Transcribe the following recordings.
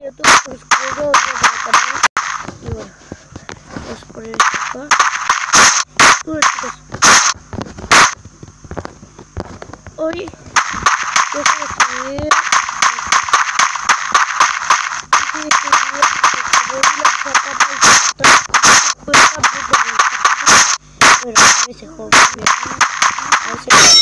YouTube, suscríbete al canal. Y bueno, vamos a poner esto acá. Bueno, chicos, hoy yo voy a subir bueno, ese juego bien. A ver si lo pasa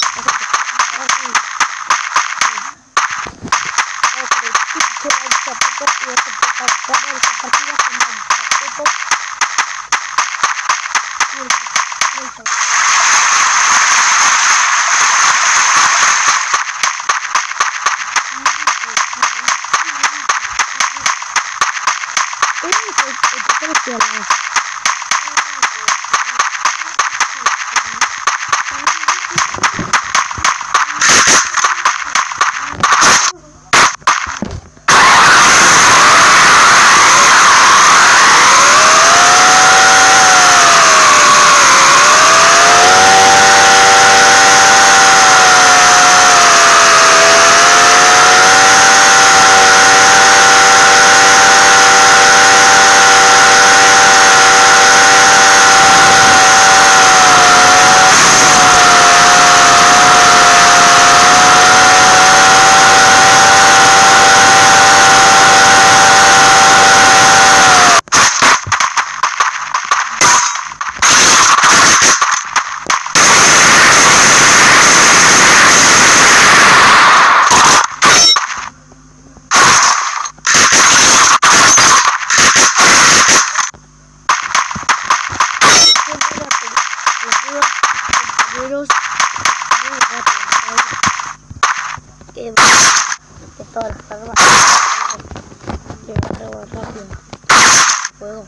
que todas las armas llegar más rápido puedo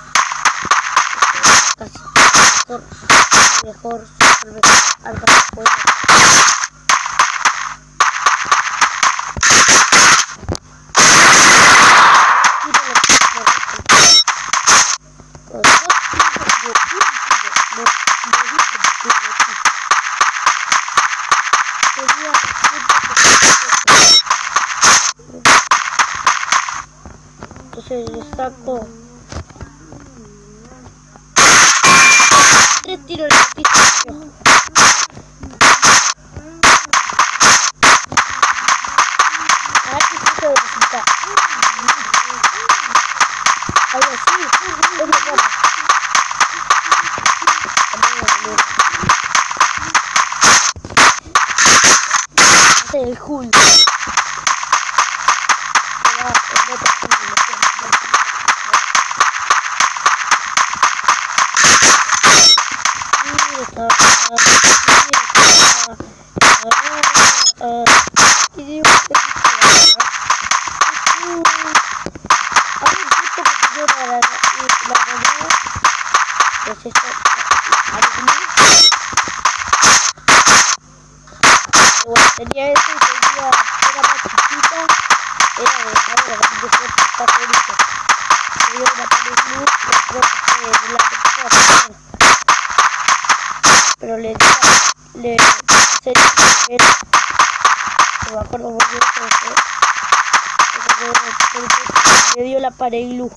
casi mejor algo puedo. Entonces le saco 3 tiros de piso. A ver si se puede resultar. Algo así, es muy bueno. Hace el Hulk. Tenía eso y tenía, era más chiquita, era de favorito. Tenía una pared luz, pero le me acuerdo muy bien que le dio la pared luz.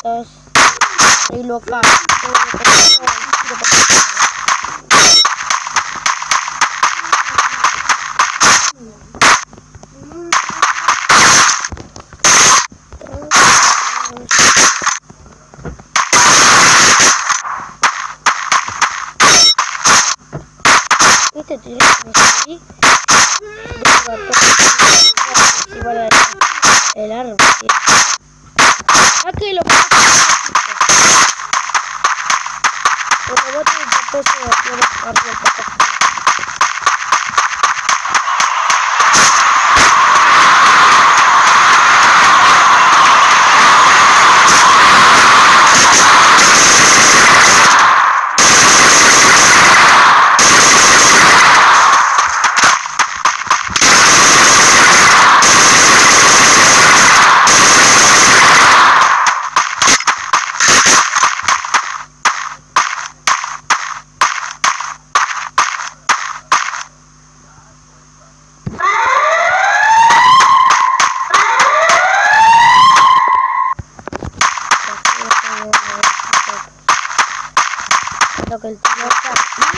puertas. Y lo acá. Todo lo que este tiene que así. El árbol. Aquí lo que el tío está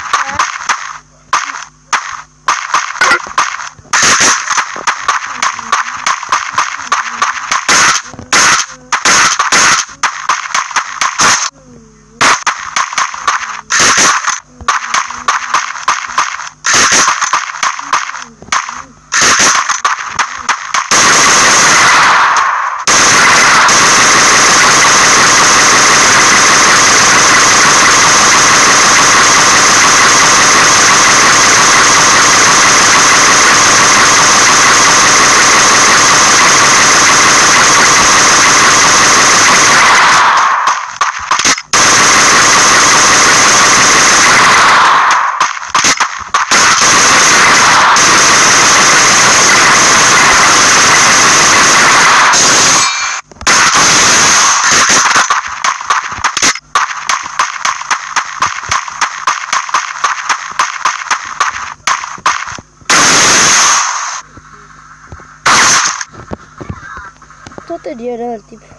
no tenía nada el tipo.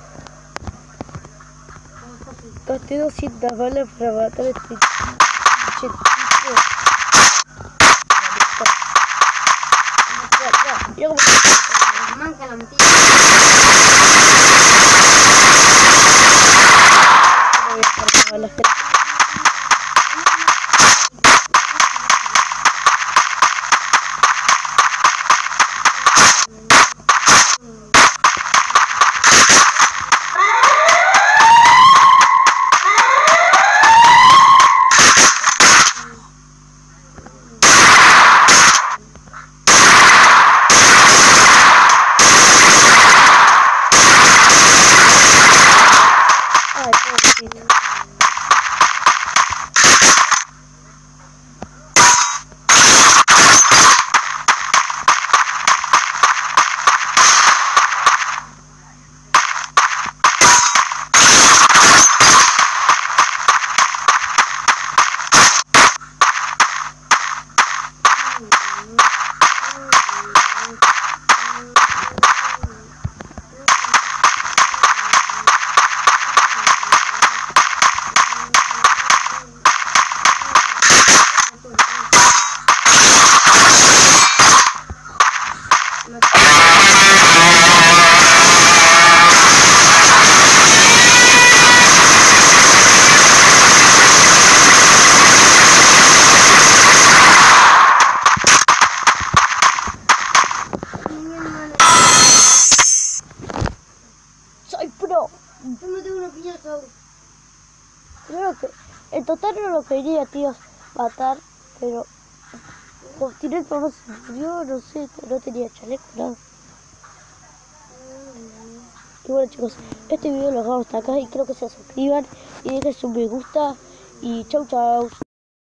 Gasté 200 balas para matar a este tipo. Yo como manca la mentira. Voy a cargar balas. Soy pro. Yo me tengo una piña sobre. Creo que en total no lo quería, tío, matar, pero Continental no se murió, no sé, no tenía chaleco, nada. Y bueno, chicos, este video lo dejamos hasta acá y creo que se suscriban y dejen su me gusta y chau chau.